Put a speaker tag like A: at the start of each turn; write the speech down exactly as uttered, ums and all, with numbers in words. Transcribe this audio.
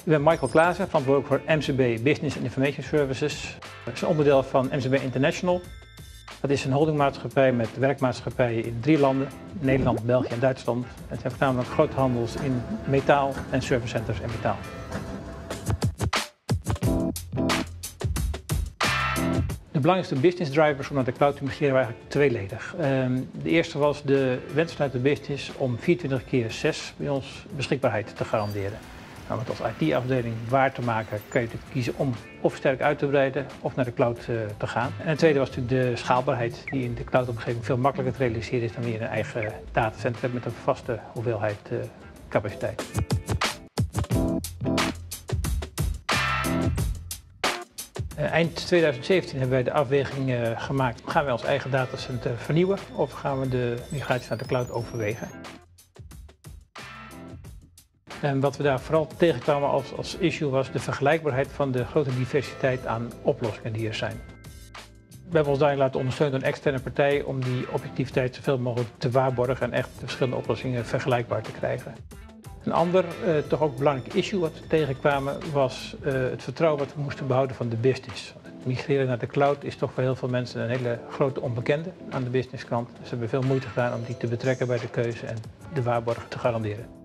A: Ik ben Michael Klaassen, verantwoordelijk voor M C B Business and Information Services. Dat is een onderdeel van M C B International. Dat is een holdingmaatschappij met werkmaatschappijen in drie landen, Nederland, België en Duitsland. Het zijn voornamelijk groothandels in metaal en servicecenters en metaal. De belangrijkste business drivers om naar de cloud te migreren waren eigenlijk tweeledig. De eerste was de wens vanuit de business om vierentwintig keer zes bij ons beschikbaarheid te garanderen. Nou, met als I T-afdeling waar te maken kan je natuurlijk kiezen om of sterk uit te breiden of naar de cloud uh, te gaan. En het tweede was natuurlijk de schaalbaarheid die in de cloud-omgeving veel makkelijker te realiseren is dan wanneer je een eigen datacenter hebt met een vaste hoeveelheid uh, capaciteit. Uh, eind tweeduizend zeventien hebben wij de afweging uh, gemaakt, gaan wij ons eigen datacenter vernieuwen of gaan we de migratie naar de cloud overwegen? En wat we daar vooral tegenkwamen als, als issue was de vergelijkbaarheid van de grote diversiteit aan oplossingen die er zijn. We hebben ons daarin laten ondersteunen door een externe partij om die objectiviteit zoveel mogelijk te waarborgen en echt de verschillende oplossingen vergelijkbaar te krijgen. Een ander, uh, toch ook belangrijk issue wat we tegenkwamen was uh, het vertrouwen wat we moesten behouden van de business. Het migreren naar de cloud is toch voor heel veel mensen een hele grote onbekende aan de businesskant. Dus we hebben veel moeite gedaan om die te betrekken bij de keuze en de waarborgen te garanderen.